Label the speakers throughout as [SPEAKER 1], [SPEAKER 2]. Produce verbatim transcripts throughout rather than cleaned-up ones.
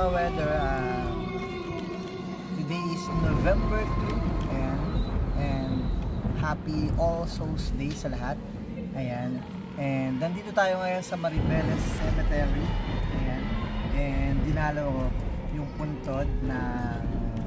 [SPEAKER 1] ka-weather, uh, today is November second and, and happy All Souls Day sa lahat. Ayan. And nandito tayo ngayon sa Maribeles Cemetery. Ayan. And dinalo ko yung puntod ng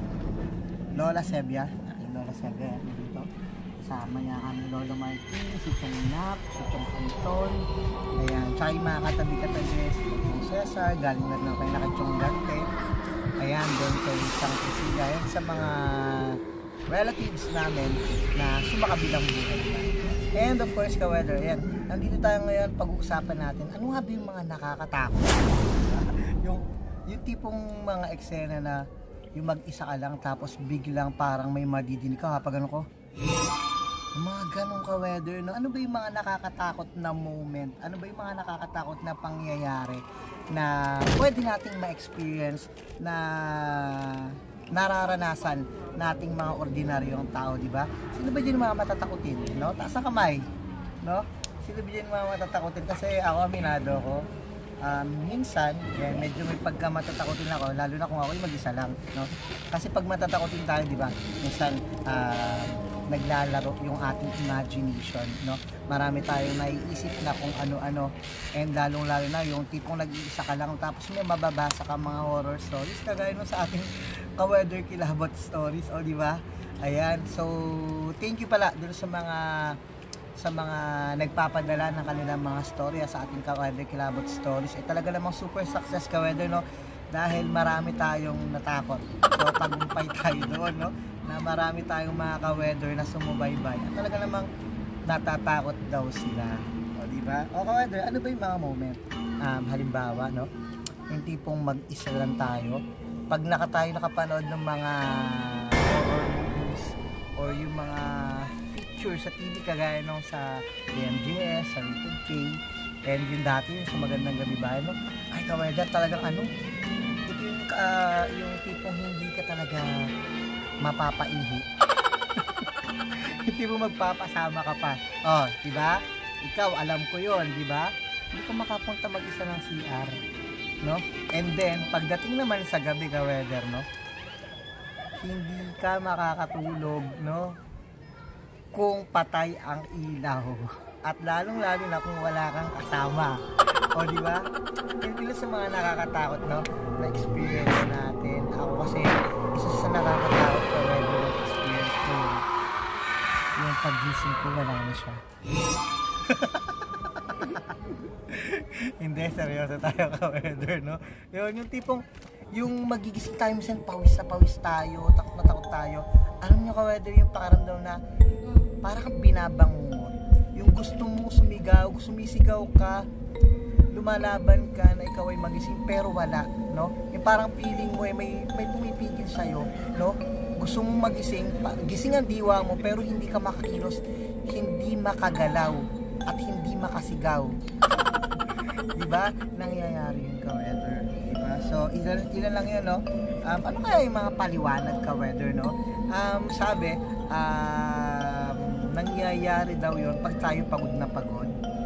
[SPEAKER 1] Lola Sebia. Aking Lola Sebia dito. Kasama niya kami Lola Martin, si Chong Nap, si Chong Anton. Ayan. Tsaka yung mga katabi-katabi, si Chong Cesar, galing na na kay Nakachong Dante. Ayan, doon kay Chang Priscilla. Ayan sa mga relatives namin na sumakabilang buhay na. And of course, ka-weather, ayan. Nandito tayo ngayon, pag-uusapan natin, ano nga ba yung mga nakakatakot? yung, yung tipong mga eksena na yung mag-isa ka lang tapos biglang parang may madidinig ka kapag ano ko? Yung mga ganong ka-weather, no? Ano ba yung mga nakakatakot na moment? Ano ba yung mga nakakatakot na pangyayari na pwede nating ma-experience na nararanasan nating mga ordinaryong tao, di ba? Sino ba dyan mga matatakutin, no? Taas ang kamay, no? Sino ba dyan mga matatakutin? Kasi ako, aminado ako, um, minsan, yan, medyo may pagka matatakutin ako, lalo na kung ako yung mag-isa lang, no? Kasi pag matatakutin tayo, di ba? Minsan, uh, naglalaro yung ating imagination, no? Marami tayong naiisip na kung ano-ano, and lalong-lalo na yung tipong nag-iisa ka lang tapos may mababasa ka mga horror stories kagaya nung sa ating ka-weather kilabot stories, o di ba? Ayan, so thank you pala dun sa mga sa mga nagpapadala ng kanilang mga story sa ating ka-weather kilabot stories. Eh talaga namang super success ka-weather, no? Dahil marami tayong natakot. So tagumpay tayo doon, no? Na marami tayong mga ka-weather na sumubaybay at talaga namang natatakot daw sila, o di ba? O ka-weather, ano ba yung mga moment? Um, halimbawa, no? Yung tipong mag-isa lang tayo, pag naka tayo nakapanood ng mga horror movies or yung mga features sa T V kagaya nung sa A M G S, sa Rated K, and yung dati yung sa Magandang Gabi Bayan, no? Ay ka-weather, talagang ano? Ito yung, uh, yung tipong hindi ka talaga mapapaihi. Hindi mo magpapasama ka pa. Oh, di ba? Ikaw, alam ko 'yon, di ba? Hindi ka makapunta mag-isa ng C R, no? And then, pagdating naman sa gabi ka weather, no? Hindi ka makakatulog, no? Kung patay ang ilaw. At lalong-lalo na kung wala kang kasama. O, di ba? Hindi lang sa mga nakakatakot, no? Na experience natin. Ako kasi, isa sa nakakatakot ko rin yung experience ko. Yung pag-gising ko, wala na siya. Hindi, seryoso tayo ka-weather, no? Yun, yung tipong, yung magigising tayo, minsan pawis na pawis tayo, takot na takot tayo. Alam nyo ka-weather, yung pakaramdam na parang kang binabangungot. Yung gusto mong sumigaw, sumisigaw ka, lumalaban ka na ikaw ay magising pero wala, no? Yung parang feeling mo ay may may pumipigil sa iyo, no? Gusto mong magising, gising ang diwa mo pero hindi ka makakilos, hindi makagalaw at hindi makasigaw. 'Di ba? Nangyayari yung ka-weather, 'di ba? So, ilan ilan lang 'yun, no? Um, ano kaya yung mga paliwanag ka-weather, no? Um, sabi, um, nangyayari daw 'yun pag tayo pagod na pagod.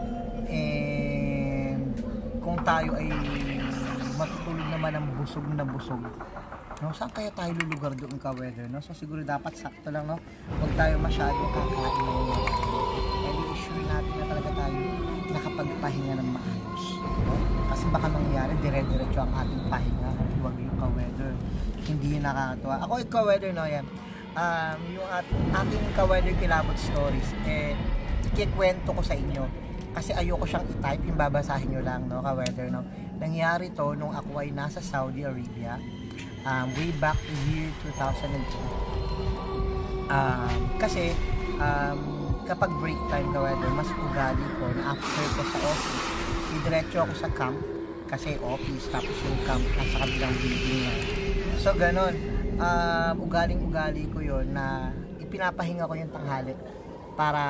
[SPEAKER 1] And kung tayo ay matutulog naman ng busog na busog, no? Saan kaya tayo lulugar doon ka-weather, no? So siguro dapat sakto lang, no? Huwag tayo masyadong kakain ng and i-assure natin na talaga tayo nakapagpahinga ng maayos, no? Kasi baka mangyari dire-diretso ang ating pahinga. Huwag yung ka-weather, hindi yun nakakatuwa. Ako yung ka-weather, no? Yan. Um, yung ating, ating ka-weather kilabot stories, eh ikikwento ko sa inyo kasi ayoko siyang i-type, yung babasahin nyo lang, no, ka-weather, no? Nangyari to nung ako ay nasa Saudi Arabia, um, way back year two thousand two. Um, kasi um, kapag break time ka-weather, mas ugali ko na after ko sa office, diretso ako sa camp kasi office, tapos yung camp nasa kabilang building na. So ganon, um, ugaling-ugali ko yon na ipinapahinga ko yung tanghali para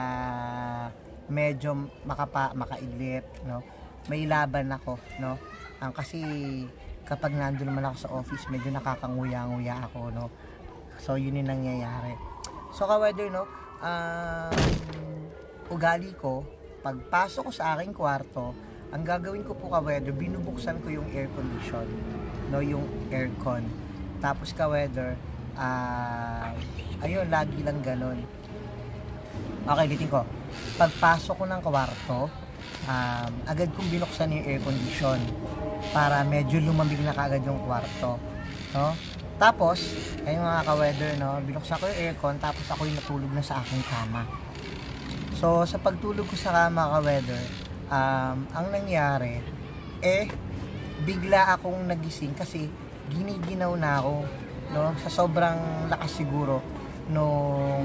[SPEAKER 1] medyo makapa, makaidlip, no? May laban ako, no? Um, kasi kapag nandun naman ako sa office, medyo nakakanguya-nguya ako, no? So yun yung nangyayari. So ka-weather, no? Um, ugali ko, pagpasok ko sa aking kwarto, ang gagawin ko po ka-weather, binubuksan ko yung air condition, no, yung aircon. Tapos ka-weather, ah, ayun, lagi lang ganun. Okay, litin ko. Pagpasok ko ng kwarto, um, agad kong binuksan yung air condition para medyo lumamig na kaagad yung kwarto, no? Tapos, ayun mga ka-weather, no, binuksan ko yung aircon, tapos ako yung natulog na sa aking kama. So, sa pagtulog ko sa kama, ka-weather, um, ang nangyari, eh, bigla akong nagising kasi giniginaw na ako, no, sa sobrang lakas siguro nung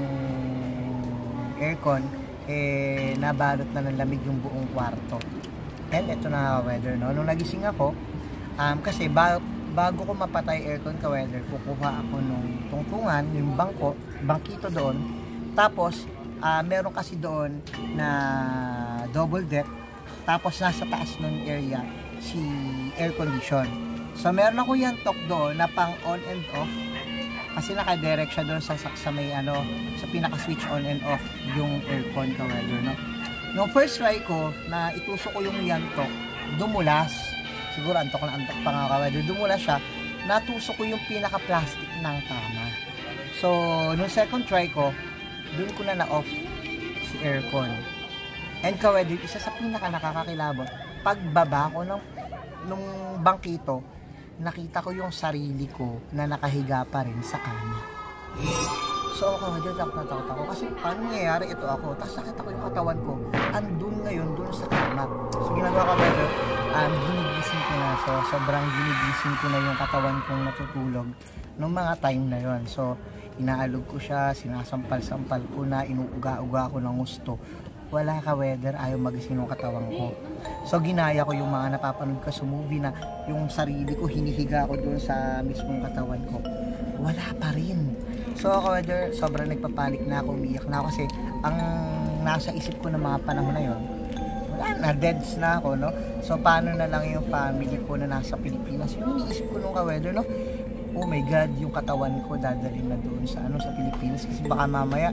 [SPEAKER 1] aircon, eh, nabalot na ng lamig yung buong kwarto. And ito na ka-weather, no, nung nagising ako, um, kasi ba bago ko mapatay aircon, ka-weather, kukuha ako nung tungtungan, yung bangko, bangkito doon. Tapos, uh, meron kasi doon na double deck. Tapos, nasa taas ng area, si air condition. So, meron ako yung talk doon na pang on and off. Kasi naka-direct siya doon sa, sa may ano, sa pinaka-switch on and off yung aircon, ka-weather, no? Nung first try ko, na itusok ko yung yantok, dumulas. Siguro antok na antok pa nga, ka-weather. Dumulas siya, natusok ko yung pinaka-plastic ng kama. So, nung second try ko, dun ko na na-off si aircon. And ka-weather, isa sa pinaka-nakakakilabot, pagbaba ko ng, nung bangkito, nakita ko yung sarili ko na nakahiga pa rin sa kama. So, ka-weather, takot na takot ako. Kasi paano nangyayari ito ako? Tapos nakita ko yung katawan ko, andun ngayon, dun sa kama. So, ginagawa ka-weather, um, ginigising ko na. So, sobrang ginigising ko na yung katawan kong natutulog nung mga time na yon. So, inaalog ko siya, sinasampal-sampal ko na, inuuga-uga ko ng gusto. Wala, ka-weather, ayaw magising yung katawan ko. So, ginaya ko yung mga napapanood ko sa movie na yung sarili ko, hinihiga ko doon sa mismong katawan ko. Wala pa rin. So, ka-weather, sobrang nagpapanik na ako, umiyak na ako kasi ang nasa isip ko ng mga panahon na yon, wala na, deads na ako, no? So, paano na lang yung family ko na nasa Pilipinas? Yung iniisip ko nung, ka-weather, no? Oh my God, yung katawan ko dadalhin na doon sa ano, sa Pilipinas kasi baka mamaya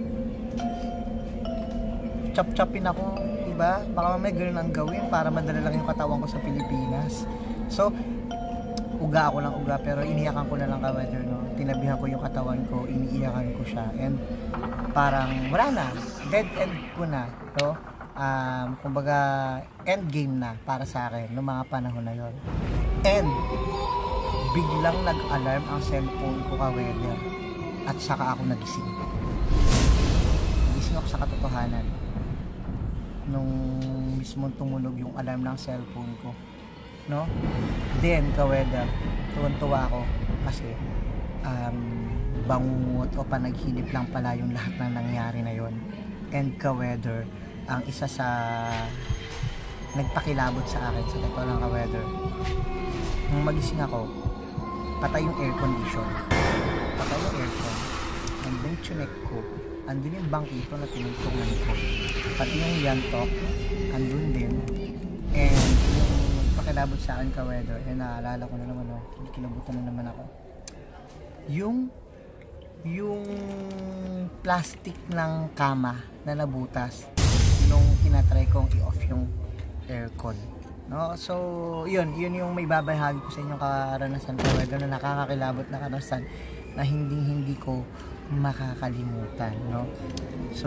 [SPEAKER 1] chop-chopin ako, diba? Baka mamaya ganoon ang gawin para madala lang yung katawan ko sa Pilipinas. So, uga ako lang uga, pero iniyakan ko na lang, ka-weather, no? Tinabihan ko yung katawan ko, iniiyakan ko siya, and parang wala na, dead end ko na, no? Um, kumbaga, end game na para sa akin noong mga panahon na yon. And biglang nag-alarm ang cellphone ko, ka-weather, at saka ako nagising. Nagising ako sa katotohanan nung mismong tumunog yung alarm ng cellphone ko, no? Then, ka-weather, tuwan-tuwa ako kasi um, bangungot o panaghilip lang pala yung lahat ng nangyari na yon. And, ka-weather, ang isa sa nagpakilabot sa akin, sa totoo lang, ka-weather, nung magising ako, patay yung air condition, patay yung aircon, and then chinek ko, andun yung bangkito na tinungtungan ko, pati yung yantok andun din, and yung pakilabot sa akin, ka-weather, and naalala ko na naman, no, kinabutan na naman ako, yung yung plastic ng kama na nabutas nung tinatry kong i-off yung aircon, no? So, yun, yun yung may babahagi ko sa inyong karanasan, ka-weather, na nakakakilabot na karanasan na hindi-hindi ko makakalimutan, no? So,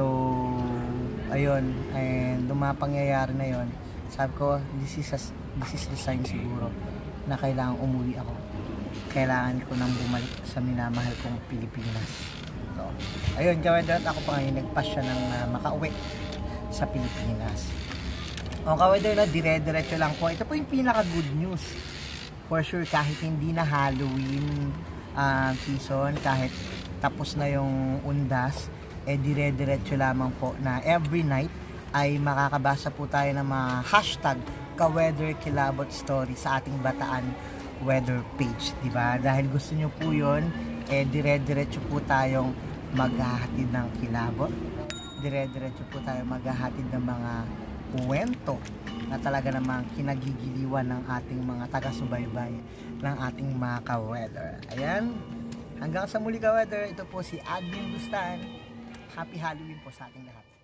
[SPEAKER 1] ayun, and nung mga pangyayari na yun, sabi ko, this is, a, this is the sign siguro na kailangan umuwi ako. Kailangan ko nang bumalik sa minamahal kong Pilipinas. So, ayun, ka-weather, ako pa ngayon nagpasya ng uh, makauwi sa Pilipinas. O, ka-weather, na dire-diretso lang po. Ito po yung pinaka-good news. For sure, kahit hindi na Halloween uh, season, kahit tapos na yung undas, eh dire-diretso lamang po na every night ay makakabasa po tayo ng mga hashtag ka-weather kilabot story sa ating Bataan weather page, di ba? Dahil gusto nyo po yun, eh dire-diretso po tayong maghahatid ng kilabot, dire-diretso po tayo maghahatid ng mga kwento na talaga namang kinagigiliwan ng ating mga taga-subaybay ng ating mga ka-weather. Ayan, hanggang sa muli, ka-weather, ito po si Admin Bustan. Happy Halloween po sa ating lahat.